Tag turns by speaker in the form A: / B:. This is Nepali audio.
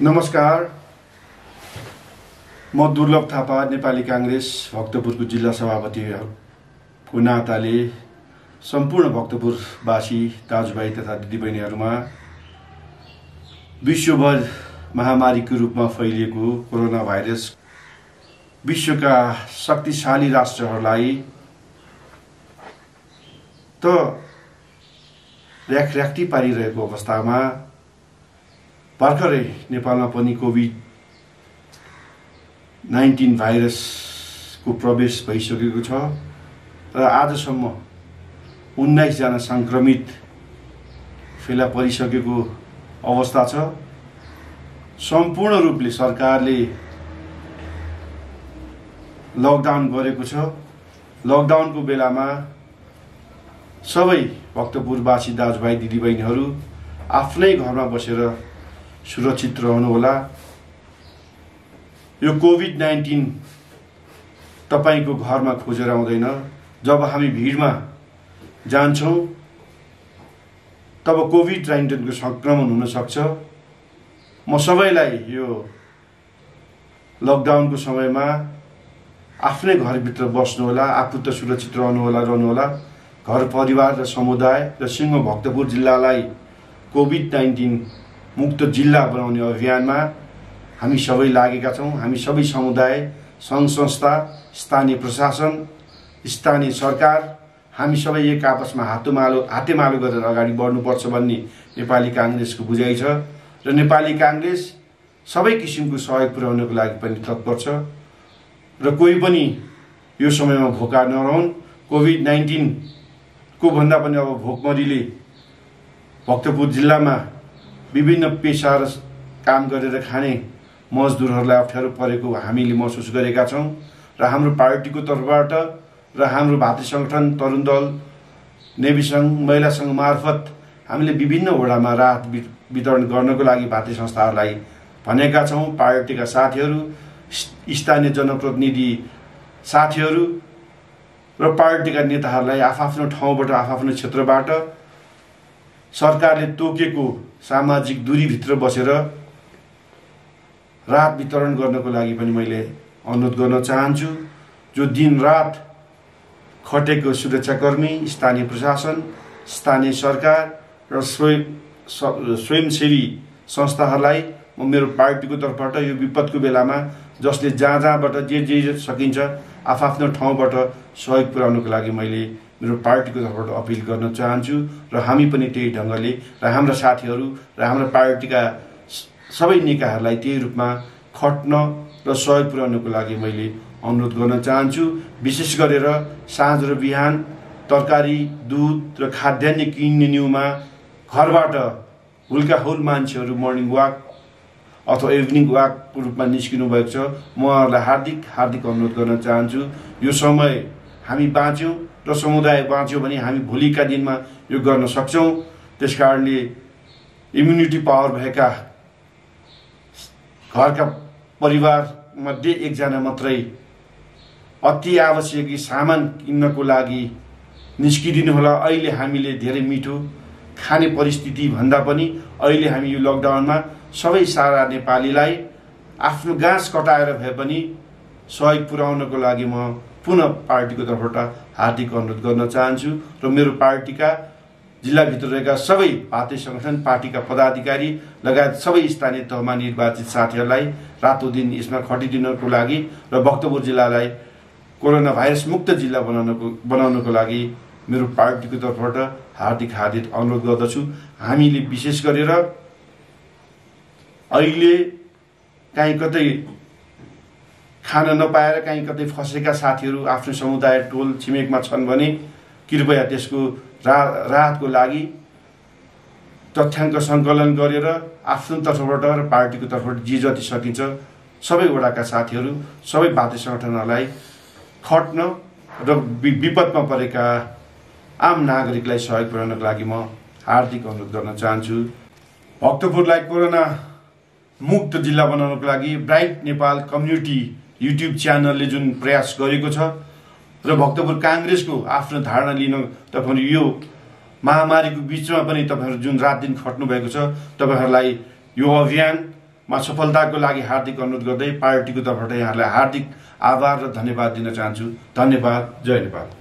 A: नमस्कार, म दुर्लभ थापा नेपाली कांग्रेस भक्तपुरको जिल्ला सभापतिको नाताले सम्पूर्ण भक्तपुरवासी दाजुभाइ तथा दिदीबहिनीहरूमा विश्वभर महामारीको रूपमा फैलिएको कोरोना भाइरस विश्वका शक्तिशाली राष्ट्रहरूलाई त र्याखी पारिरहेको अवस्थामा भर्खरै नेपालमा पनि कोभिड-19 भाइरसको प्रवेश भइसकेको छ र आजसम्म 19 जना संक्रमित फेला परिसकेको अवस्था छ। सम्पूर्ण रूपले सरकारले लकडाउन गरेको छ। लकडाउनको बेलामा सबै भक्तपुरवासी दाजुभाइ दिदीबहिनीहरू आफ्नै घरमा बसेर सुरक्षित रहनुहोला। यो कोभिड-19 तपाईको घरमा खोजेर आउँदैन। जब हामी भिडमा जान्छौं तब कोभिड-19 को संक्रमण हुन सक्छ। म सबैलाई यो लकडाउनको समयमा आफ्नै घरभित्र बस्नुहोला, आफू त सुरक्षित रहनुहोला। घर परिवार र समुदाय र सिंह भक्तपुर जिल्लालाई कोभिड-19 मुक्त जिल्ला बनाउने अभियानमा हामी सबै लागेका छौं। हामी सबै समुदाय, संघ संस्था, स्थानीय प्रशासन, स्थानीय सरकार हामी सबै एक आपसमा हातेमालो गरेर अगाडि बढ्नुपर्छ भन्ने नेपाली कांग्रेसको बुझाइ छ र नेपाली कांग्रेस सबै किसिमको सहयोग पुर्याउनको लागि पनि तत्पर छ र कोही पनि यो समयमा भोका नरहन्। कोभिड-19 को भन्दा पनि अब भोकमरीले भक्तपुर जिल्लामा विभिन्न पेशा र काम गरेर खाने मजदुरहरूलाई अप्ठ्यारो परेको हामीले महसुस गरेका छौं र हाम्रो पार्टीको तर्फबाट र हाम्रो भातृ संगठन तरुण दल, नेवी संघ, महिला संघ मार्फत हामीले विभिन्न वडामा राहत वितरण गर्नको लागि भातृ संस्थाहरूलाई भनेका छौं। पार्टीका साथीहरू, स्थानीय जनप्रतिनिधि साथीहरू र पार्टीका नेताहरूलाई आफ्नो ठाउँबाट, आफ्नो क्षेत्रबाट सरकारले तोकेको सामाजिक दूरीभित्र बसेर राहत वितरण गर्नको लागि पनि मैले अनुरोध गर्न चाहन्छु। जो दिन रात खटेको सुरक्षाकर्मी, स्थानीय प्रशासन, स्थानीय सरकार र स्वयंसेवी संस्थाहरूलाई म मेरो पार्टीको तर्फबाट यो विपदको बेलामा जसले जहाँबाट जे सकिन्छ आफ्नो ठाउँबाट सहयोग पुर्याउनको लागि मैले मेरो पार्टीको तर्फबाट अपिल गर्न चाहन्छु र हामी पनि त्यही ढंगले र हाम्रा साथीहरू र हाम्रो पार्टीका सबै निकायहरूलाई त्यही रूपमा खट्न र सहयोग पुर्याउनको लागि मैले अनुरोध गर्न चाहन्छु। विशेष गरेर साँझ र बिहान तरकारी, दूध र खाद्यान्न किन्ने न्युमा घरबाट हुल्काहुल मान्छेहरू मर्निङ वाक अथवा इभिनिङ वाकको रूपमा निस्किनु भएको छ। म उहाँहरूलाई हार्दिक अनुरोध गर्न चाहन्छु। यो समय हामी बाँच्यौं र समुदाय बाँच्यो भने हामी भोलिका दिनमा यो गर्न सक्छौं। त्यसकारणले इम्युनिटी पावर भएका घरका परिवार मध्ये एकजना मात्रै अति आवश्यक सामान किन्नको लागि निस्किदिनु होला। अहिले हामीले धेरै मिठो खाने परिस्थिति भन्दा पनि अहिले हामी यो लकडाउनमा सबै सारा नेपालीलाई आफ्नो गाँस कटाएर भए पनि सहयोग पुर्याउनको लागि म पुनः पार्टीको तर्फबाट हार्दिक अनुरोध गर्न चाहन्छु र मेरो पार्टीका जिल्लाभित्र रहेका सबै भातृ संगठन, पार्टीका पदाधिकारी लगायत सबै स्थानीय तहमा निर्वाचित साथीहरूलाई रातों दिन यसमा खटिदिनको लागि र भक्तपुर जिल्लालाई कोरोना भाइरस मुक्त जिल्ला बनाउनको लागि मेरो पार्टीको तर्फबाट हार्दिक अनुरोध गर्दछु। हामीले विशेष गरेर अहिले कहीँ कतै खान नपाएर कहीँ कतै फसेका साथीहरू आफ्नो समुदाय, टोल छिमेकमा छन् भने कृपया त्यसको राहतको लागि तथ्याङ्क सङ्कलन गरेर आफ्नो तर्फबाट र पार्टीको तर्फबाट जे जति सकिन्छ सबै वडाका साथीहरू, सबै भातृ संगठनहरूलाई खट्न र विपदमा परेका आम नागरिकलाई सहयोग पुर्याउनको लागि म हार्दिक अनुरोध गर्न चाहन्छु। भक्तपुरलाई कोरोना मुक्त जिल्ला बनाउनको लागि ब्राइट नेपाल कम्युनिटी युट्युब च्यानलले जुन प्रयास गरेको छ र भक्तपुर कांग्रेसको आफ्नो धारणा लिन तपाईहरु यो महामारीको बीचमा पनि तपाईहरु जुन रात दिन खट्नु भएको छ, तपाईहरुलाई यो अभियान सफलताको लागि हार्दिक अनुरोध गर्दै पार्टीको तर्फबाट यहाँहरूलाई हार्दिक आभार र धन्यवाद दिन चाहन्छु। धन्यवाद। जय नेपाल।